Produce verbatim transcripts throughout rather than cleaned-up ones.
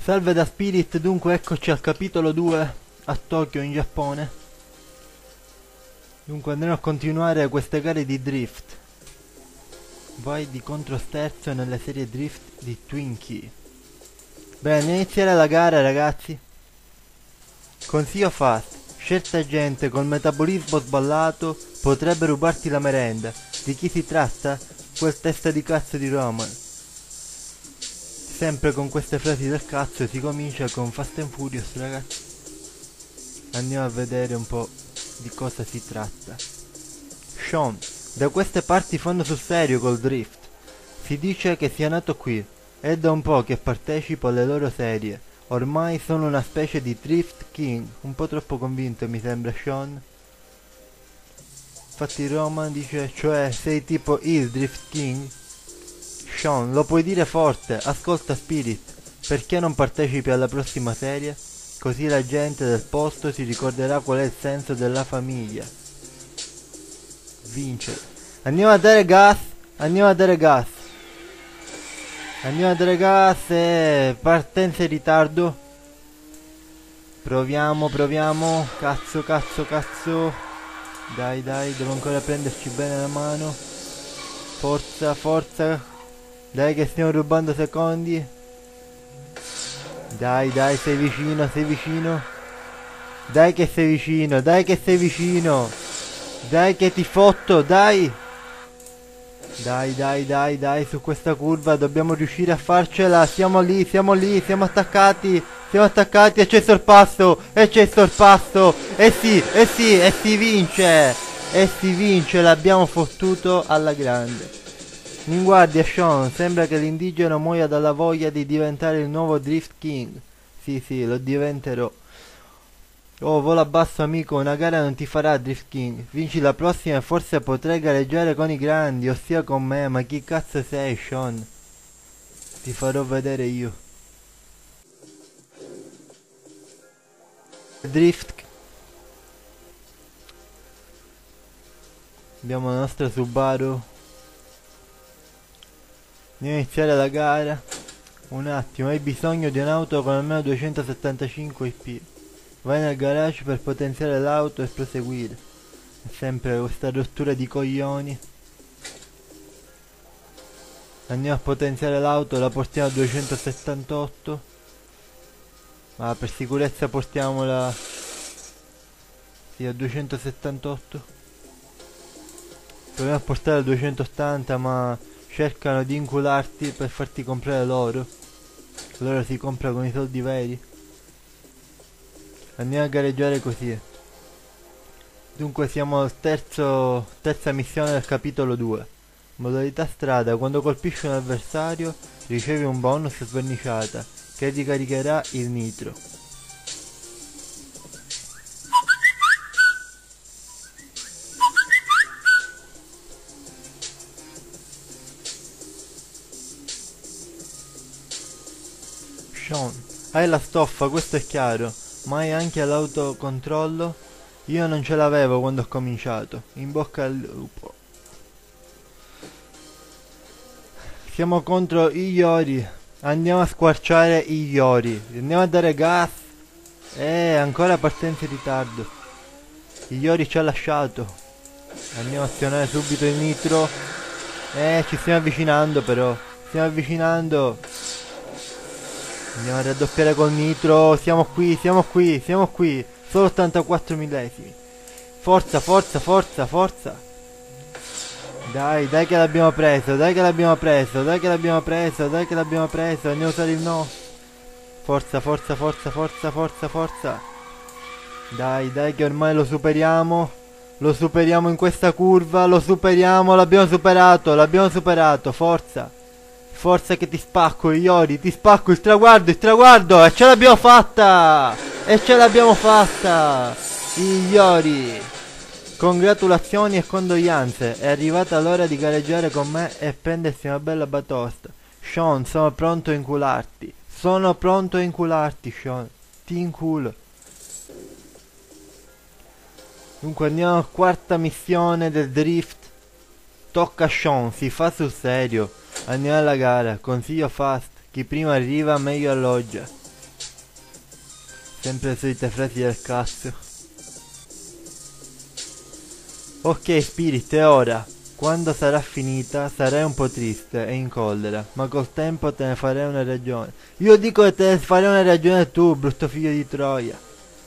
Salve da Spirit, dunque eccoci al capitolo due a Tokyo in Giappone. Dunque andremo a continuare queste gare di drift. Vai di controsterzo nelle serie drift di Twinkie. Bene, andiamo a iniziare la gara, ragazzi. Consiglio fast. Certa gente col metabolismo sballato potrebbe rubarti la merenda. Di chi si tratta? Quel testa di cazzo di Roman. Sempre con queste frasi del cazzo si comincia con Fast and Furious, ragazzi. Andiamo a vedere un po' di cosa si tratta. Sean, da queste parti fanno sul serio col drift. Si dice che sia nato qui. È da un po' che partecipo alle loro serie. Ormai sono una specie di drift king. Un po' troppo convinto mi sembra, Sean. Infatti Roman dice, cioè sei tipo il drift king? Sean, lo puoi dire forte, ascolta Spirit, perché non partecipi alla prossima serie? Così la gente del posto si ricorderà qual è il senso della famiglia. Vincere. Andiamo a dare gas, andiamo a dare gas. Andiamo a dare gas e partenza in ritardo. Proviamo, proviamo, cazzo, cazzo, cazzo. Dai, dai, devo ancora prenderci bene la mano. Forza, forza. Dai che stiamo rubando secondi. Dai, dai, sei vicino, sei vicino. Dai che sei vicino, dai che sei vicino. Dai che ti fotto, dai. Dai, dai, dai, dai, su questa curva dobbiamo riuscire a farcela. Siamo lì, siamo lì, siamo attaccati. Siamo attaccati e c'è il sorpasso. E c'è il sorpasso. E sì, e sì, e si vince. E si vince, l'abbiamo fottuto alla grande. In guardia Sean, sembra che l'indigeno muoia dalla voglia di diventare il nuovo Drift King. Sì, sì, lo diventerò. Oh, vola basso amico, una gara non ti farà Drift King. Vinci la prossima e forse potrai gareggiare con i grandi, ossia con me. Ma chi cazzo sei, Sean? Ti farò vedere io. Drift. Abbiamo la nostra Subaru. Andiamo a iniziare la gara. Un attimo, hai bisogno di un'auto con almeno duecentosettantacinque I P. Vai nel garage per potenziare l'auto e proseguire. È sempre questa rottura di coglioni. Andiamo a potenziare l'auto, la portiamo a duecentosettantotto. Ma per sicurezza portiamola, sì, a duecentosettantotto. Proviamo a portare a duecentottanta, ma cercano di incularti per farti comprare l'oro. L'oro si compra con i soldi veri. Andiamo a gareggiare così. Dunque siamo al terzo terza missione del capitolo due. Modalità strada. Quando colpisci un avversario ricevi un bonus sverniciata che ricaricherà il nitro. Sean, hai la stoffa, questo è chiaro, ma hai anche l'autocontrollo? Io non ce l'avevo quando ho cominciato. In bocca al lupo. Siamo contro Iori. Andiamo a squarciare Iori. Andiamo a dare gas. Eh, ancora partenza in ritardo. Iori ci ha lasciato. Andiamo a azionare subito il nitro. Eh, ci stiamo avvicinando però. Stiamo avvicinando. Andiamo a raddoppiare col nitro. Siamo qui, siamo qui, siamo qui. Solo ottantaquattro millesimi. Forza, forza, forza, forza. Dai, dai che l'abbiamo preso, dai che l'abbiamo preso, dai che l'abbiamo preso, dai che l'abbiamo preso. Andiamo a usare il no. Forza, forza, forza, forza, forza, forza. Dai, dai che ormai lo superiamo. Lo superiamo in questa curva, lo superiamo, l'abbiamo superato, l'abbiamo superato, forza. Forza che ti spacco, Iori, ti spacco, il traguardo, il traguardo, e ce l'abbiamo fatta! E ce l'abbiamo fatta! Iori! Congratulazioni e condoglianze, è arrivata l'ora di gareggiare con me e prendersi una bella batosta. Sean, sono pronto a incularti. Sono pronto a incularti, Sean. Ti inculo. Dunque andiamo alla quarta missione del drift. Tocca a Sean, si fa sul serio. Andiamo alla gara, consiglio fast, chi prima arriva meglio alloggia. Sempre le solite frasi del cazzo. Ok Spirit, è ora. Quando sarà finita sarai un po' triste e in collera, ma col tempo te ne farei una ragione. Io dico che te ne farei una ragione tu, brutto figlio di Troia.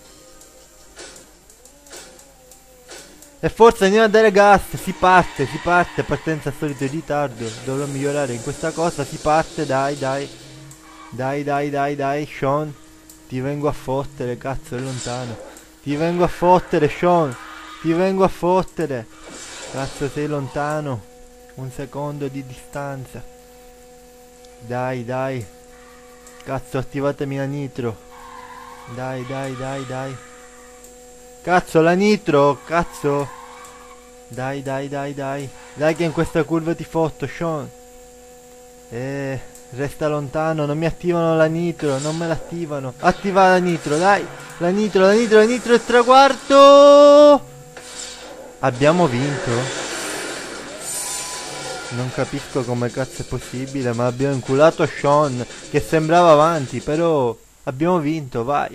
E forza andiamo a dare gas, si parte, si parte, partenza al solito in ritardo. Dovrò migliorare in questa cosa, si parte, dai, dai. Dai, dai, dai, dai, Sean. Ti vengo a fottere, cazzo, è lontano. Ti vengo a fottere, Sean. Ti vengo a fottere. Cazzo, sei lontano. Un secondo di distanza. Dai, dai. Cazzo, attivatemi la nitro. Dai, dai, dai, dai. Cazzo, la nitro, cazzo. Dai, dai, dai, dai. Dai che in questa curva ti fotto, Sean. Eh, resta lontano, non mi attivano la nitro, non me l'attivano. Attiva la nitro, dai. La nitro, la nitro, la nitro, il traguardo. Abbiamo vinto? Non capisco come cazzo è possibile, ma abbiamo inculato Sean, che sembrava avanti, però abbiamo vinto, vai.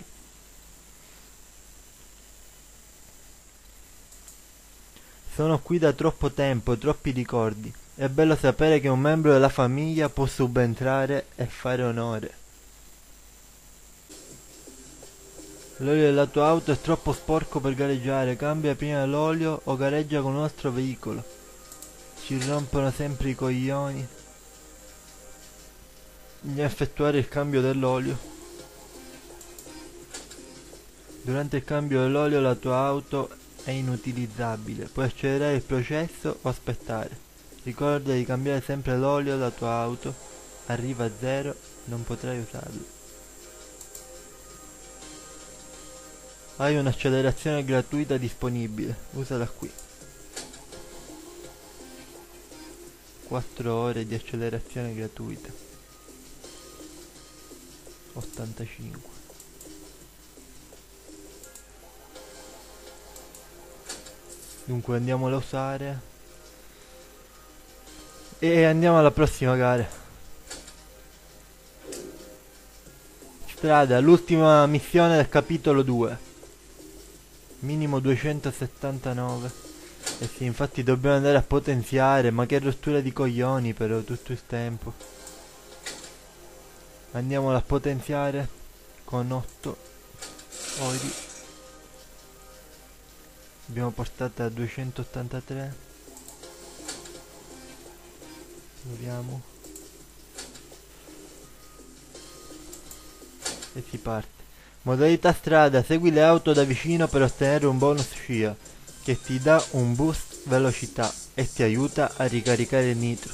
Sono qui da troppo tempo, troppi ricordi. È bello sapere che un membro della famiglia può subentrare e fare onore. L'olio della tua auto è troppo sporco per gareggiare, cambia prima l'olio o gareggia con un altro veicolo. Ci rompono sempre i coglioni di effettuare il cambio dell'olio. Durante il cambio dell'olio la tua auto è inutilizzabile, puoi accelerare il processo o aspettare. Ricorda di cambiare sempre l'olio, la tua auto arriva a zero, non potrai usarlo. Hai un'accelerazione gratuita disponibile, usala qui. quattro ore di accelerazione gratuita. ottantacinque. Dunque andiamola a usare. E andiamo alla prossima gara. Strada, l'ultima missione del capitolo due. Minimo duecentosettantanove. Eh sì, infatti dobbiamo andare a potenziare. Ma che rottura di coglioni però tutto il tempo. Andiamola a potenziare con otto ori. Abbiamo portato a duecentottantatré. Vediamo. E si parte. Modalità strada, segui le auto da vicino per ottenere un bonus scia che ti dà un boost velocità e ti aiuta a ricaricare il nitro.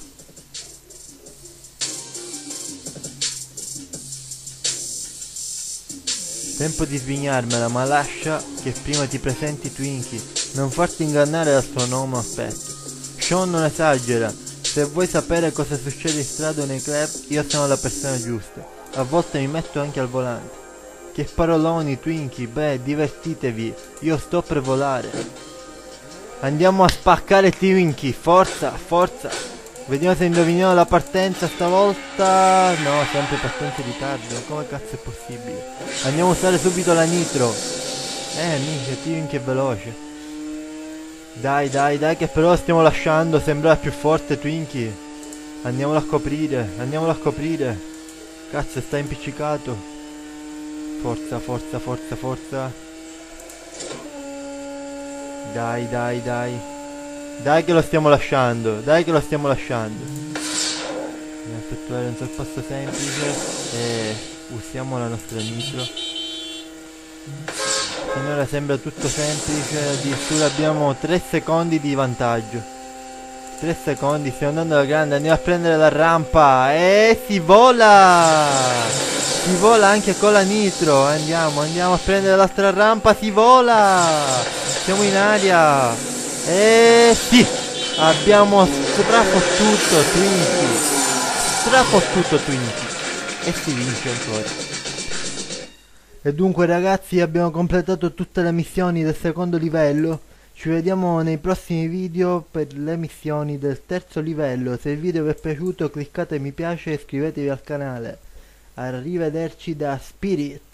Tempo di svignarmela, ma lascia che prima ti presenti Twinkie. Non farti ingannare dal suo nome aspetto. Sean non esagera. Se vuoi sapere cosa succede in strada o nei club, io sono la persona giusta. A volte mi metto anche al volante. Che paroloni, Twinkie, beh, divertitevi, io sto per volare. Andiamo a spaccare Twinkie, forza, forza. Vediamo se indoviniamo la partenza stavolta. No, sempre partenza in ritardo, come cazzo è possibile? Andiamo a usare subito la nitro. Eh, minchia, Twinkie è veloce. Dai, dai, dai, che però stiamo lasciando, sembra più forte Twinkie. Andiamolo a coprire, andiamolo a coprire. Cazzo, sta impiccicato. Forza, forza, forza, forza. Dai, dai, dai. Dai che lo stiamo lasciando, dai che lo stiamo lasciando. Andiamo a effettuare un sorpasso semplice e usiamo la nostra nitro. Finora sembra tutto semplice, addirittura abbiamo tre secondi di vantaggio. tre secondi, stiamo andando alla grande, andiamo a prendere la rampa e si vola! Si vola anche con la nitro. Andiamo, andiamo a prendere l'altra rampa. Si vola. Siamo in aria. E sì, abbiamo strafottuto Twinkie. Strafottuto Twinkie. E si vince ancora. E dunque ragazzi, abbiamo completato tutte le missioni del secondo livello. Ci vediamo nei prossimi video per le missioni del terzo livello. Se il video vi è piaciuto cliccate mi piace e iscrivetevi al canale. Arrivederci da Spirit.